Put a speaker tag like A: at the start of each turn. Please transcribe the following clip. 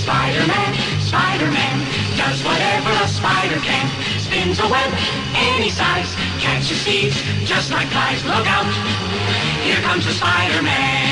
A: Spider-Man, Spider-Man, does whatever a spider can. Spins a web any size, catches thieves just like flies. Look out, here comes the Spider-Man.